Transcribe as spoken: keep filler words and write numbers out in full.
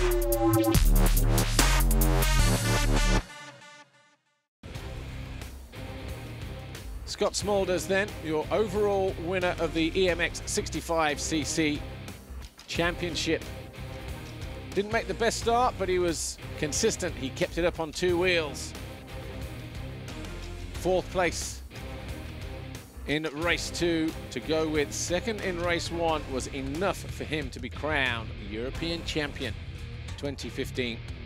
Scott Smulders then, your overall winner of the E M X sixty-five C C Championship. Didn't make the best start, but he was consistent. He kept it up on two wheels. Fourth place in race two to go with. Second in race one was enough for him to be crowned European champion twenty fifteen.